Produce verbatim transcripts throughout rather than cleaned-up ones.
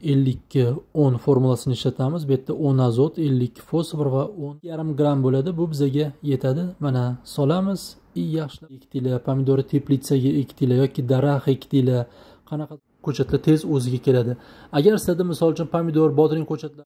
ellik ikki o'n formulasini ishlatamiz. Bu yerda o'n azot, ellik ikki fosfor va o'n yarim gram bo'ladi. Bu bizga yetadi. Mana solamiz. Yaxshi ekdinglar, pomidor teplitsaga ekdinglar yoki daraxt ekdinglar. Qanaqa ko'chatlar tez o'ziga keladi. Agar sizda misol uchun pomidor, bodring ko'chatlar.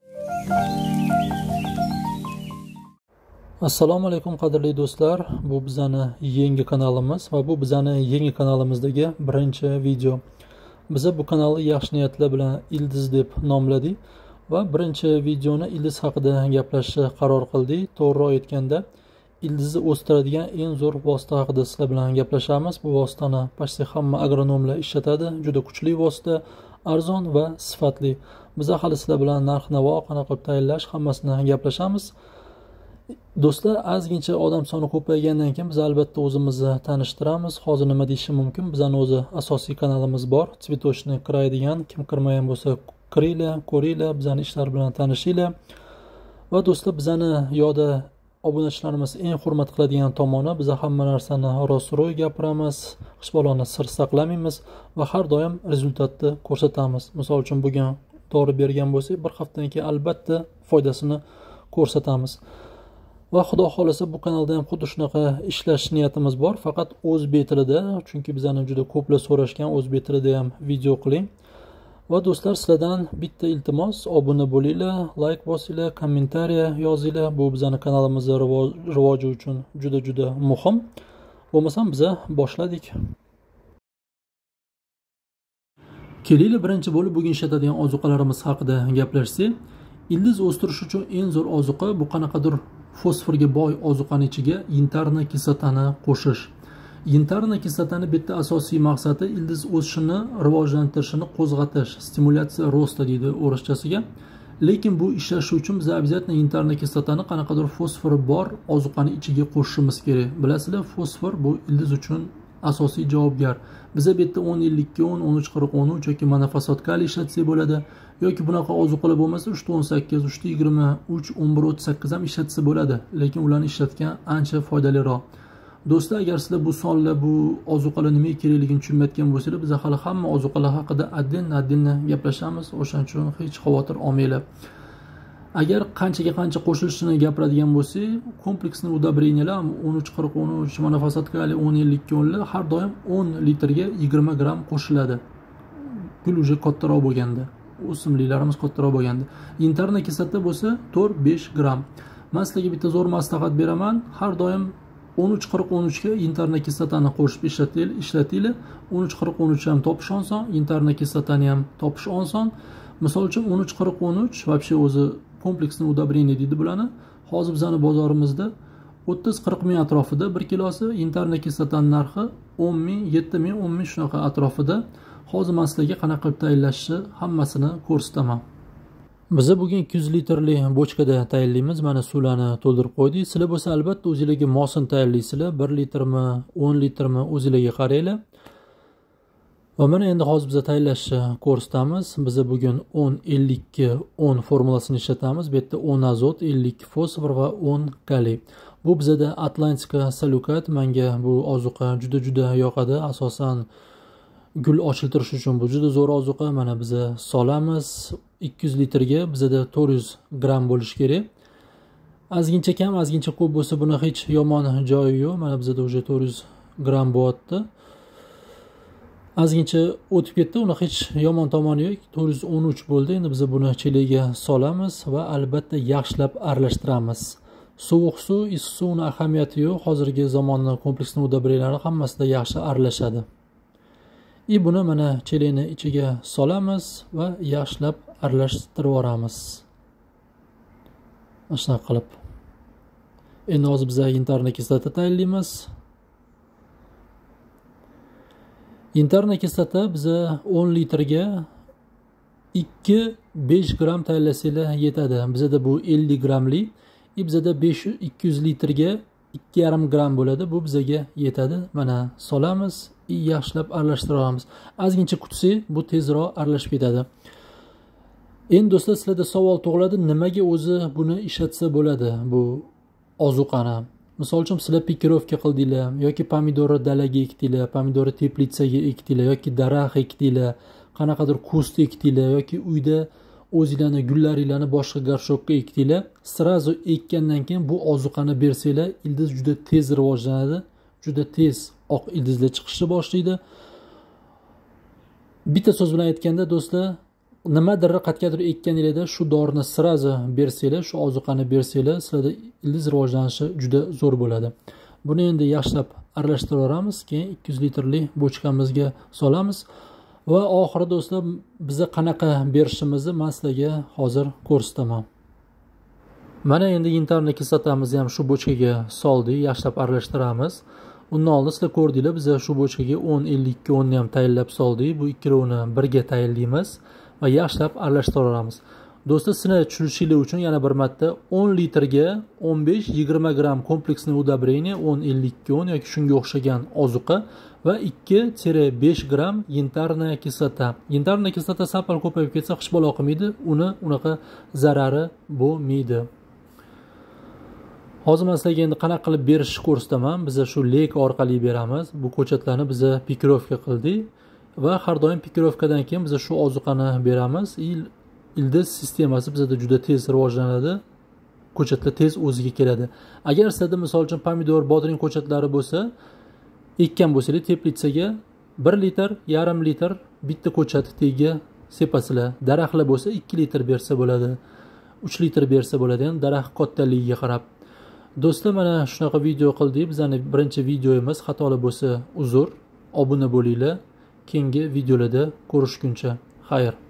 Assalomu alaykum qadrli do'stlar. Bu bizning yangi kanalimiz va bu bizning yangi kanalimizdagi birinchi video. Biz bu kanalni yaxshi niyatlar bilan Ildiz deb nomladik va birinchi videoni ildiz haqida gaplashishga qaror qildik. To'g'riroq aytganda, ildizni o'stiradigan eng zo'r vosita haqida sizlar bilan gaplashamiz. Bu vositani pashti hamma agronomlar ishlatadi. Juda kuchli vosita, arzon va sifatli. Biz hali sizlar bilan narx-navo qanaqa qilib tayyorlash hammasini gaplashamiz. Do'stlar, ozgincha odam soni ko'paygandan keyin biz albatta o'zimizni tanishtiramiz. Hozir nima deyishim mumkin? Bizning o'zi asosiy kanalimiz bor. Tsvetochniy kray degan. Kim kirmagan bo'lsa, kiringlar, ko'ringlar, bizning ishlar bilan tanishinglar. Va do'stlar, bizning yoda obunachilarimiz eng hurmat qiladigan tomoni, biz hamma narsani rost-ro'y gapiramiz, hech baloni sir saqlamaymiz va har doim rezultatni ko'rsatamiz. Misol uchun bugun dori bergan bo'lsak, bir haftadan keyin albatta foydasini ko'rsatamiz. Va xudo xolasa bu kanalda ham xuddi shunaqa ishlash niyatimiz bor, faqat o'zbek tilida, chunki bizani juda ko'plar so'rashgan o'zbek tilida ham video qiling. Va do'stlar, sizlardan bitta iltimos, obuna bo'linglar, like bosinglar, kommentariya yozinglar. Bu bizning kanalimizning rivoji uchun juda juda muhim. Bo'lmasam biz boshladik. Kelinglar birinchi bo'lib bugun ishlatadigan ozuqalarimiz haqida gaplashsak. Ildiz o'stirish uchun eng zo'r ozuqa bu qanaqadir fosforga boy ozuqaning ichiga intarna kislotani qo'shish. Intarna kislotani bitta asosiy maqsadi ildiz o'sishini, rivojlantirishini qo'zg'atish, stimulyatsiya rosta deydi o'rischasiga. Lekin bu ishlashi uchun biz обязательно intarna kislotani qanaqadir fosfori bor ozuqaning ichiga qo'shishimiz kerak. Bilasizlar, fosfor bu ildiz uchun asosiy javobgar. Biza bu yerda o'n ellik ikki o'n, o'n uch qirq o'n uch yoki monofosfat kaliy ishlatsak bo'ladi. Yoki bunaqa ozuqalar bo'lmasa uch o'n sakkiz, uch yigirma uch, o'n bir o'ttiz sakkiz ham ishlatsa bo'ladi. Lekin ularni ishlatgan ancha foydaliroq. Do'stlar, agar sizlar bu sonlar, bu ozuqalar nimaga kerakligini tushunmayotgan bo'lsangiz, biz hali hamma ozuqalar haqida adin-adinni gaplashamiz. O'shaning uchun hech xavotir olmanglar. Agar qanchaga qancha qo'shilishini gapiradigan bo'lsak, kompleksni udobreniylar o'n uch qirq o'n uch, monofosfat kaliy o'n ellik ikki o'n har doim o'n litrga yigirma gram qo'shiladi. Gul uje kattaroq bo'lganda, o'simliklarimiz kattaroq bo'lganda. Intarna kislota bo'lsa to'rt besh gram. Men sizlarga bitta zo'r maslahat beraman. Har doim o'n uch qirq o'n uch ga intarna kislotani qo'shib ishlatinglar. o'n uch qirq o'n uch ham topish oson, intarna kislotani ham topish oson. Misol uchun o'n uch qirq o'n uch вообще o'zi kompleksni udobreniylar deydi bularni. Hozir bizning bozorimizda o'ttiz qirq ming atrofida bir kilosi, intarna kislotaning narxi o'n ming, yetti ming, o'n ming shunaqa atrofida. Hozir men sizlarga qanaqa qilib tayyorlashni hammasini ko'rsataman. Biz bugun ikki yuz litrli bochkada tayyorlaymiz. Mana suvlarni to'ldirib qo'ydik. Sizlar bo'lsa albatta o'zingizlarga mosini tayyorlaysizlar. bir litrmi, o'n litrmi o'zingizlarga qaranglar. Va mana endi hozir biz tayyorlashni ko'rsatamiz. Biz bugun o'n ellik ikki o'n formulasini ishlatamiz. Bu yerda o'n azot, ellik ikki fosfor va o'n kaliy. Bu bizda Atlantika salukat. Menga bu ozuqa juda juda yoqadi. Asosan gul ochiltirish uchun bu juda zo'r ozuqa. Mana biz solamiz. ikki yuz litrga bizda to'rt yuz gram bo'lishi kerak. Ozgincha kam, ozgincha ko'p bo'lsa buni hech yomon joyi yo'q. Mana bizda уже to'rt yuz gram bo'lyapti. Ozgincha o'tib ketdi, uni hech yomon tomoni yo'q. to'rt yuz o'n uch bo'ldi. Endi biz buni chelagiga solamiz va albatta yaxshilab aralashtiramiz. Sovuq suv, issiq suvning ahamiyati yo'q. Hozirgi zamonning kompleksni udobreniyalari hammasida yaxshi aralashadi. И buni mana chelakni ichiga solamiz va yaxshilab aralashtirib yuboramiz. Mana shunaqa qilib. Endi hozir biz intarna kislota tayyorlaymiz. Intarna kislota biz o'n litrga ikki besh gram tayyorlasanglar yetadi. Bizda bu ellik gramlik, bizda ikki yuz litrga ikki yarim gram bo'ladi. Bu bizga yetadi. Mana solamiz, yaxshilab aralashtiramiz. Ozgincha kutsak, bu tezroq aralashib ketadi. Endi do'stlar, sizlarda savol tug'iladi, nimaga o'zi buni ishlatsa bo'ladi bu ozuqani? Misol uchun sizlar pikirovka qildinglar yoki pomidorni dalaga ekdinglar, pomidorni teplitsaga ekdinglar yoki daraxt ekdinglar. qanaqadir kust ekdinglar yoki uyda o'zinglarni gullaringlarni boshqa gorshokka ekdinglar, srazu ekkandan keyin bu ozuqani bersanglar, ildiz juda tez rivojlanadi, juda tez oq ildizlar chiqishni boshlaydi. Bitta so'z bilan aytganda do'stlar, nimadir qatgadir ekkaninglarda shu dorini srazu bersanglar, shu ozuqani bersanglar, sizlarda ildiz rivojlanishi juda zo'r bo'ladi. Buni endi yaxshilab aralashtiramiz, keyin ikki yuz litrlik bochkamizga solamiz va oxiri do'stlar biza qanaqa berishimizni men sizlarga hozir ko'rsataman. Mana endi yantarniy kislotamizni ham shu bochkaga soldik, yaxshilab aralashtiramiz. Undan oldin sizlar ko'rdinglar, biz shu bochkaga o'n ellik ikki o'n ni ham tayinlab soldik. Bu ikkovini birga tayinlaymiz va yaxshilab aralashtiramiz. Do'stlar, sizlar tushunishingiz uchun yana bir marta o'n litrga o'n besh yigirma gram kompleksniy udobrение o'n ellik ikki o'n yoki shunga o'xshagan ozuqa va ikki besh gram yantarniy kislota. Yantarniy kislota sapal ko'payib ketsa qish bola qilmaydi, uni unaqa zarari bo'lmaydi. Hozir men sizlarga endi qanaqa qilib berishni ko'rsataman. Biz shu lek orqali beramiz. Bu ko'chatlarni biz pikirovka qildik va har doim pikirovkadan keyin biz shu ozuqani beramiz. Ildiz sistemasi bizda juda tez rivojlanadi. Ko'chatlar tez o'ziga keladi. Agar sizda misol uchun pomidor, bodring ko'chatlari bo'lsa, ekkan bo'lsangiz teplitsaga bir litr, yarim litr bitta ko'chat tagiga sepasizlar. Daraxtlar bo'lsa ikki litr bersa bo'ladi. uch litr bersa bo'ladi, ya'ni daraxt kattaligiga qarab. Do'stlar, mana shunaqa video qildik. Bizning birinchi videomiz, xatolar bo'lsa uzr. Obuna bo'linglar. Keyingi videolarda ko'rishguncha xayr.